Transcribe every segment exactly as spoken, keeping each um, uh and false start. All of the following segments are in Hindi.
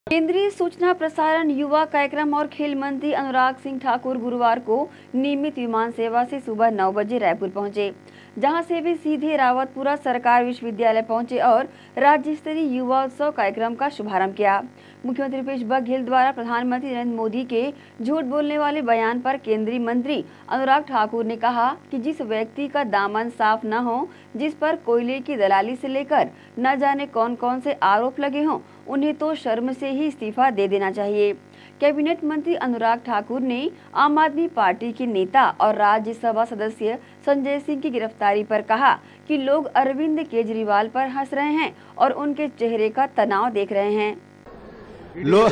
केंद्रीय सूचना प्रसारण युवा कार्यक्रम और खेल मंत्री अनुराग सिंह ठाकुर गुरुवार को नियमित विमान सेवा से सुबह नौ बजे रायपुर पहुंचे, जहां से वे सीधे रावतपुरा सरकार विश्वविद्यालय पहुंचे और राज्य स्तरीय युवा उत्सव कार्यक्रम का शुभारंभ किया। मुख्यमंत्री भूपेश बघेल द्वारा प्रधानमंत्री नरेंद्र मोदी के झूठ बोलने वाले बयान पर केंद्रीय मंत्री अनुराग ठाकुर ने कहा कि जिस व्यक्ति का दामन साफ न हो, जिस पर कोयले की दलाली से लेकर न जाने कौन कौन से आरोप लगे हों, उन्हें तो शर्म से ही इस्तीफा दे देना चाहिए। कैबिनेट मंत्री अनुराग ठाकुर ने आम आदमी पार्टी के नेता और राज्यसभा सदस्य संजय सिंह की गिरफ्तारी पर कहा कि लोग अरविंद केजरीवाल पर हंस रहे हैं और उनके चेहरे का तनाव देख रहे हैं। लो,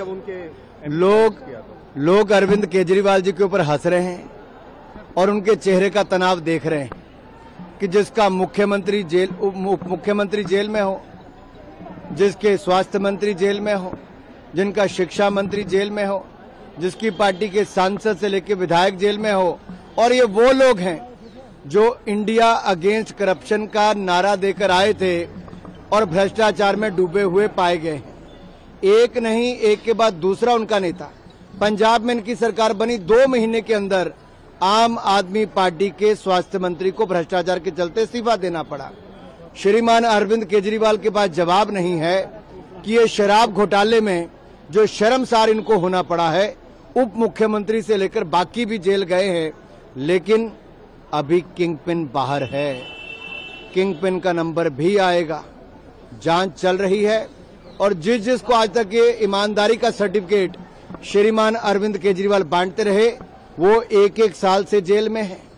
लोग लोग अरविंद केजरीवाल जी के ऊपर हंस रहे हैं और उनके चेहरे का तनाव देख रहे हैं कि जिसका मुख्यमंत्री जेल उप मुख्यमंत्री जेल में हो, जिसके स्वास्थ्य मंत्री जेल में हो, जिनका शिक्षा मंत्री जेल में हो, जिसकी पार्टी के सांसद से लेकर विधायक जेल में हो, और ये वो लोग हैं जो इंडिया अगेंस्ट करप्शन का नारा देकर आए थे और भ्रष्टाचार में डूबे हुए पाए गए हैं। एक नहीं, एक के बाद दूसरा उनका नेता। पंजाब में इनकी सरकार बनी, दो महीने के अंदर आम आदमी पार्टी के स्वास्थ्य मंत्री को भ्रष्टाचार के चलते इस्तीफा देना पड़ा। श्रीमान अरविंद केजरीवाल के पास जवाब नहीं है कि ये शराब घोटाले में जो शर्मसार इनको होना पड़ा है, उप मुख्यमंत्री से लेकर बाकी भी जेल गए हैं, लेकिन अभी किंगपिन बाहर है। किंगपिन का नंबर भी आएगा, जांच चल रही है और जिस जिसको आज तक ये ईमानदारी का सर्टिफिकेट श्रीमान अरविंद केजरीवाल बांटते रहे, वो एक एक साल से जेल में है।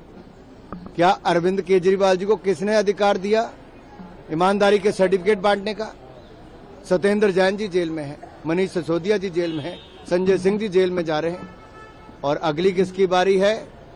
क्या अरविंद केजरीवाल जी को किसने अधिकार दिया ईमानदारी के सर्टिफिकेट बांटने का? सत्येंद्र जैन जी जेल में है, मनीष सिसोदिया जी जेल में है, संजय सिंह जी जेल में जा रहे हैं, और अगली किसकी बारी है?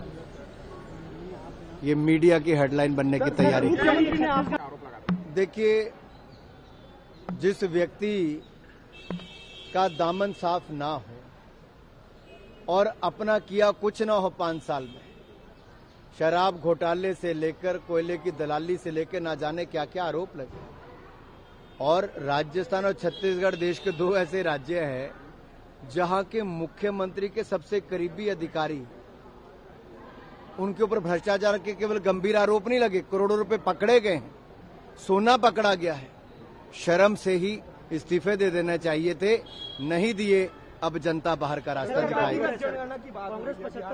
ये मीडिया की हेडलाइन बनने की तैयारी है। देखिए, जिस व्यक्ति का दामन साफ ना हो और अपना किया कुछ ना हो पांच साल में, शराब घोटाले से लेकर कोयले की दलाली से लेकर ना जाने क्या क्या आरोप लगे, और राजस्थान और छत्तीसगढ़ देश के दो ऐसे राज्य हैं जहां के मुख्यमंत्री के सबसे करीबी अधिकारी, उनके ऊपर भ्रष्टाचार के केवल गंभीर आरोप नहीं लगे, करोड़ों रुपए पकड़े गए हैं, सोना पकड़ा गया है। शर्म से ही इस्तीफे दे देने चाहिए थे, नहीं दिए। अब जनता बाहर का रास्ता दिखाएगी।